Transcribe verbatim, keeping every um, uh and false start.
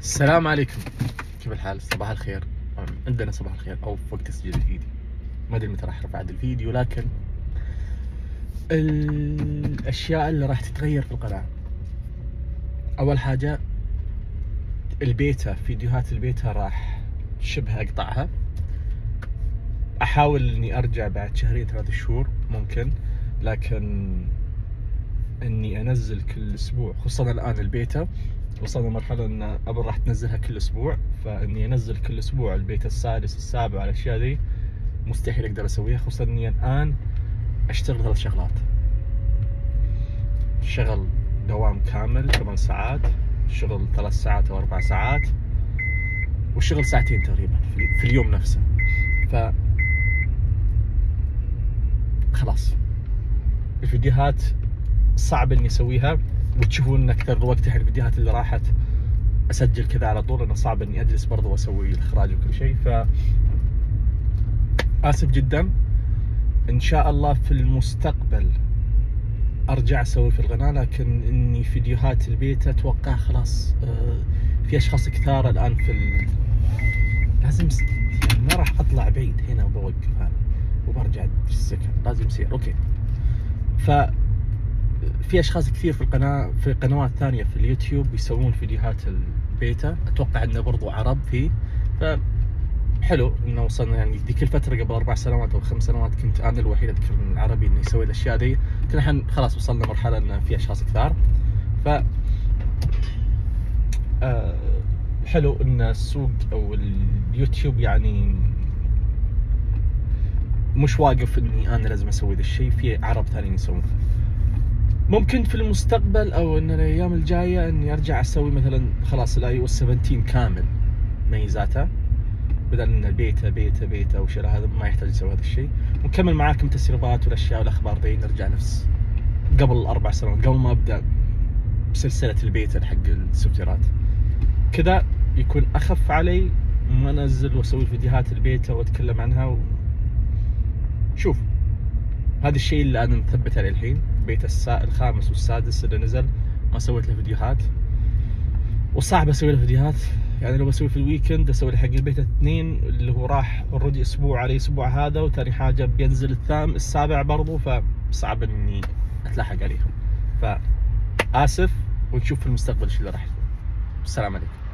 السلام عليكم، كيف الحال؟ صباح الخير. عندنا صباح الخير او في وقت تسجيل الفيديو، ما ادري متى راح ارفع هذا الفيديو، لكن الاشياء اللي راح تتغير في القناه، اول حاجه البيتا، فيديوهات البيتا راح شبه اقطعها. احاول اني ارجع بعد شهرين ثلاث شهور ممكن، لكن اني انزل كل اسبوع، خصوصا الان البيتا وصلنا مرحلة ان ابل راح تنزلها كل اسبوع، فاني انزل كل اسبوع البيتا السادس السابع والاشياء ذي مستحيل اقدر اسويها، خصوصا اني الان اشتغل ثلاث شغلات. شغل دوام كامل ثمان ساعات، شغل ثلاث ساعات او اربع ساعات، وشغل ساعتين تقريبا في اليوم نفسه. ف خلاص الفيديوهات صعب اني اسويها، وتشوفون اكثر وقت الحين الفيديوهات اللي راحت اسجل كذا على طول، انه صعب اني اجلس برضه واسوي الاخراج وكل شيء. ف اسف جدا. ان شاء الله في المستقبل ارجع اسوي في القناه، لكن اني فيديوهات البيت اتوقع خلاص في اشخاص كثار الان في ال... لازم س... يعني ما راح اطلع بعيد هنا وبوقف انا وبرجع في السكن، لازم يصير اوكي. ف في اشخاص كثير في القناه، في قنوات ثانيه في اليوتيوب يسوون فيديوهات البيتا، اتوقع انه برضو عرب فيه. ف حلو انه وصلنا، يعني ذيك الفتره قبل اربع سنوات او خمس سنوات كنت انا الوحيد اذكر من العربي انه يسوي الاشياء ذي، لكن الحين خلاص وصلنا مرحله ان في اشخاص كثار. ف آه حلو ان السوق او اليوتيوب يعني مش واقف اني انا لازم اسوي ذا الشيء، في عرب ثانيين يسوونه. ممكن في المستقبل او ان الايام الجايه اني ارجع اسوي مثلا خلاص الاي او سبعتاشر كامل ميزاتها، بدل ان البيتا بيتا بيتا وشيء هذا ما يحتاج يسوي هذا الشيء، ونكمل معاكم تسريبات والاشياء والاخبار ذي، نرجع نفس قبل اربع سنوات قبل ما ابدا بسلسله البيتا حق السوفتيرات. كذا يكون اخف علي ما انزل واسوي فيديوهات البيتا واتكلم عنها و... شوف هذا الشيء اللي انا مثبت عليه الحين، بيتا السا... الخامس والسادس اللي نزل ما سويت له فيديوهات، وصعب اسوي له فيديوهات. يعني لو بسوي في الويكند اسوي له حق البيتا اثنين اللي هو راح اوريدي اسبوع على اسبوع هذا، وثاني حاجه بينزل الثام السابع برضو، فصعب اني اتلاحق عليهم. فاسف، ونشوف في المستقبل ايش اللي راح يكون. السلام عليكم.